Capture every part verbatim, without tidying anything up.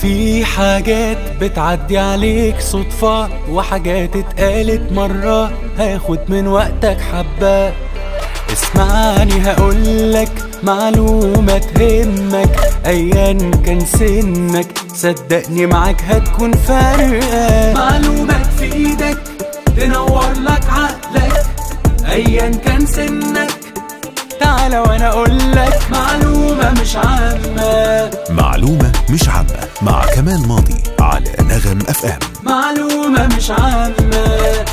في حاجات بتعدي عليك صدفة وحاجات اتقالت مرة، هاخد من وقتك حبة. اسمعني هقولك معلومة تهمك أيا كان سنك، صدقني معاك هتكون فارقة. معلومة تفيدك تنور لك عقلك أيا كان سنك، تعالى وانا اقولك معلومة مش عامة. معلومة مش عامة مع كمال ماضي على نغم اف ام. معلومة مش عامة.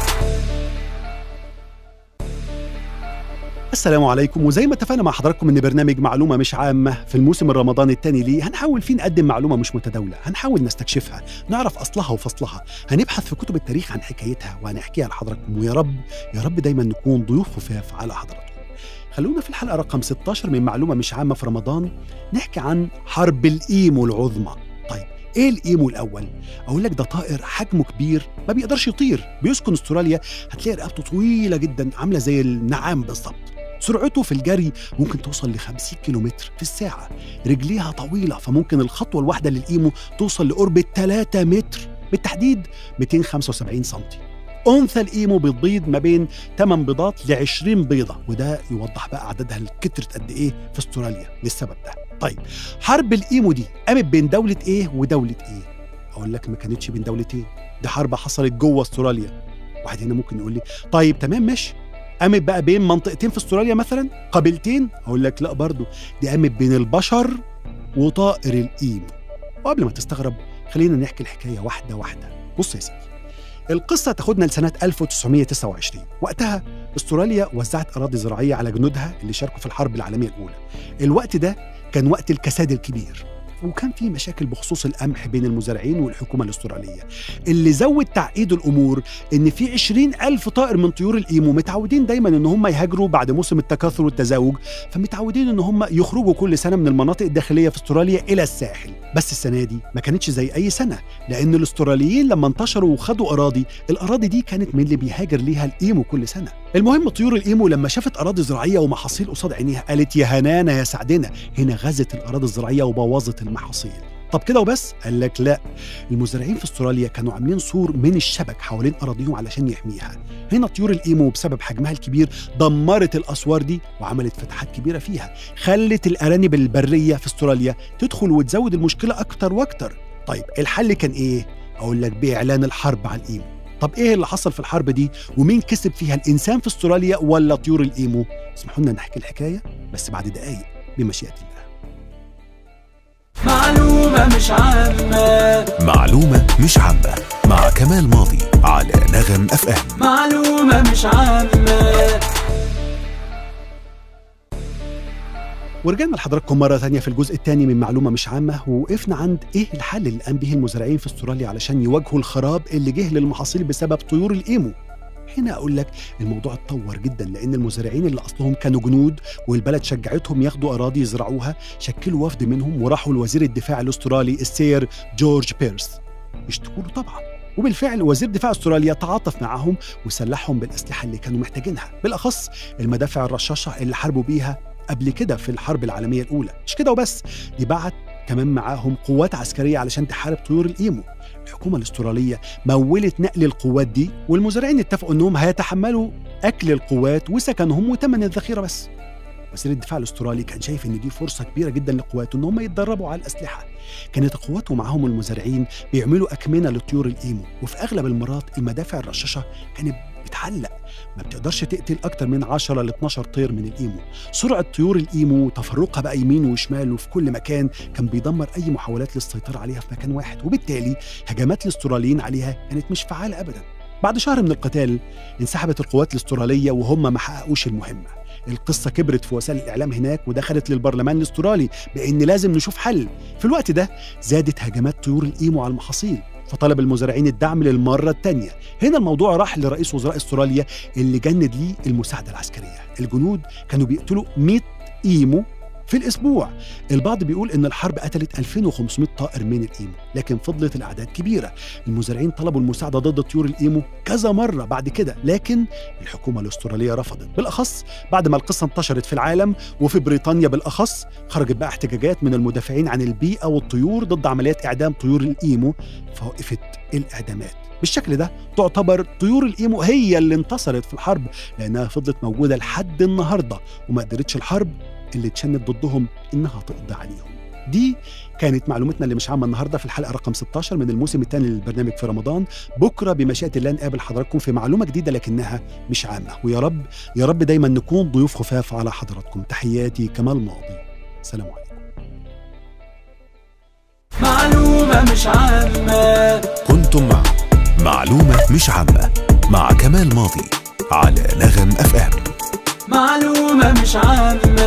السلام عليكم، وزي ما اتفقنا مع حضراتكم ان برنامج معلومة مش عامة في الموسم الرمضاني الثاني ليه هنحاول فيه نقدم معلومة مش متداولة، هنحاول نستكشفها، نعرف اصلها وفصلها، هنبحث في كتب التاريخ عن حكايتها وهنحكيها لحضراتكم، ويا رب يا رب دايما نكون ضيوف خفاف على حضراتكم. خلونا في الحلقة رقم ستة عشر من معلومة مش عامة في رمضان نحكي عن حرب الإيمو العظمى. طيب ايه الإيمو الأول؟ أقول لك ده طائر حجمه كبير ما بيقدرش يطير، بيسكن استراليا، هتلاقي رقبته طويلة جدا عاملة زي النعام بالظبط. سرعته في الجري ممكن توصل ل خمسين كيلومتر في الساعة، رجليها طويلة فممكن الخطوة الواحدة للإيمو توصل لقرب ثلاثة متر، بالتحديد مئتين وخمسة وسبعين سنتي. أنثى الإيمو بتبيض ما بين ثمانية بيضات ل عشرين بيضة، وده يوضح بقى عددها كترت قد إيه في استراليا للسبب ده. طيب حرب الإيمو دي قامت بين دولة إيه ودولة إيه؟ أقول لك ما كانتش بين دولتين، دي حرب حصلت جوه استراليا. واحد هنا ممكن يقول لي طيب تمام ماشي، قامت بقى بين منطقتين في استراليا مثلا، قبيلتين؟ أقول لك لا برضو، دي قامت بين البشر وطائر الإيمو. وقبل ما تستغرب خلينا نحكي الحكاية واحدة واحدة. بص يا سيدي، القصة تاخدنا لسنة ألف وتسعمائة وتسعة وعشرين، وقتها استراليا وزعت أراضي زراعية على جنودها اللي شاركوا في الحرب العالمية الأولى. الوقت ده كان وقت الكساد الكبير، وكان في مشاكل بخصوص القمح بين المزارعين والحكومة الاسترالية. اللي زود تعقيد الأمور إن في عشرين ألف طائر من طيور الإيمو متعودين دايما إن هم يهاجروا بعد موسم التكاثر والتزاوج، فمتعودين إن هم يخرجوا كل سنة من المناطق الداخلية في استراليا إلى الساحل. بس السنة دي ما كانتش زي أي سنة، لأن الاستراليين لما انتشروا وخدوا أراضي، الأراضي دي كانت من اللي بيهاجر ليها الإيمو كل سنة. المهم طيور الإيمو لما شافت أراضي زراعية ومحاصيل قصاد عينيها قالت يا هنانا يا سعدنا، هنا غزت الأراضي الزراعية وبوظت المحاصيل. طب كده وبس؟ قال لك لا، المزارعين في استراليا كانوا عاملين سور من الشبك حوالين أراضيهم علشان يحميها. هنا طيور الإيمو بسبب حجمها الكبير دمرت الأسوار دي وعملت فتحات كبيرة فيها، خلت الأرانب البرية في استراليا تدخل وتزود المشكلة أكتر وأكتر. طيب الحل كان إيه؟ أقول لك بإعلان الحرب على الإيمو. طب إيه اللي حصل في الحرب دي؟ ومين كسب فيها، الإنسان في استراليا ولا طيور الإيمو؟ اسمحوا لنا نحكي الحكاية بس بعد دقايق بمشيئة الله. معلومة مش عامة. معلومة مش عامة مع كمال ماضي على نغم اف ام. معلومة مش عامة. ورجعنا لحضراتكم مرة ثانية في الجزء الثاني من معلومة مش عامة، ووقفنا عند إيه الحل اللي قام به المزارعين في استراليا علشان يواجهوا الخراب اللي جه للمحاصيل بسبب طيور الإيمو. هنا أقول لك الموضوع اتطور جدا، لأن المزارعين اللي أصلهم كانوا جنود والبلد شجعتهم ياخدوا أراضي يزرعوها، شكلوا وفد منهم وراحوا لوزير الدفاع الأسترالي السير جورج بيرس يشتكوا له طبعا. وبالفعل وزير دفاع استراليا تعاطف معهم وسلحهم بالأسلحة اللي كانوا محتاجينها، بالأخص المدافع الرشاشة اللي حاربوا بيها قبل كده في الحرب العالمية الأولى. مش كده وبس، دي بعت كمان معاهم قوات عسكرية علشان تحارب طيور الإيمو. الحكومة الاسترالية مولت نقل القوات دي، والمزارعين اتفقوا انهم هيتحملوا اكل القوات وسكنهم وثمن الذخيرة بس. وزير الدفاع الاسترالي كان شايف ان دي فرصة كبيرة جدا لقواته ان هم يتدربوا على الأسلحة. كانت القوات ومعاهم المزارعين بيعملوا أكمنة لطيور الإيمو، وفي أغلب المرات المدافع الرشاشة كانت بتعلق، ما بتقدرش تقتل أكتر من عشرة ل اثناشر طير من الإيمو. سرعة طيور الإيمو وتفرقها بقى يمين وشمال وفي كل مكان كان بيدمر أي محاولات للسيطرة عليها في مكان واحد، وبالتالي هجمات الاستراليين عليها كانت مش فعالة أبدا. بعد شهر من القتال انسحبت القوات الاسترالية وهم ما حققوش المهمة. القصة كبرت في وسائل الإعلام هناك ودخلت للبرلمان الاسترالي بأن لازم نشوف حل. في الوقت ده زادت هجمات طيور الإيمو على المحاصيل، فطلب المزارعين الدعم للمرة الثانية. هنا الموضوع راح لرئيس وزراء استراليا اللي جند ليه المساعدة العسكرية. الجنود كانوا بيقتلوا مئة إيمو في الأسبوع. البعض بيقول إن الحرب قتلت ألفين وخمسمائة طائر من الإيمو، لكن فضلت الأعداد كبيرة. المزارعين طلبوا المساعدة ضد طيور الإيمو كذا مرة بعد كده، لكن الحكومة الأسترالية رفضت، بالأخص بعد ما القصة انتشرت في العالم وفي بريطانيا بالأخص. خرجت بقى احتجاجات من المدافعين عن البيئة والطيور ضد عمليات إعدام طيور الإيمو، فوقفت الإعدامات. بالشكل ده تعتبر طيور الإيمو هي اللي انتصرت في الحرب، لأنها فضلت موجودة لحد النهاردة، وما قدرتش الحرب اللي اتشنت ضدهم إنها تقضي عليهم. دي كانت معلومتنا اللي مش عامة النهارده في الحلقة رقم ستاشر من الموسم الثاني للبرنامج في رمضان. بكرة بمشيئة الله نقابل حضراتكم في معلومة جديدة لكنها مش عامة، ويا رب يا رب دايما نكون ضيوف خفاف على حضراتكم. تحياتي كمال ماضي، سلام عليكم. معلومة مش عامة. كنتم مع معلومة مش عامة مع كمال ماضي على نغم اف ام. معلومة مش عامة.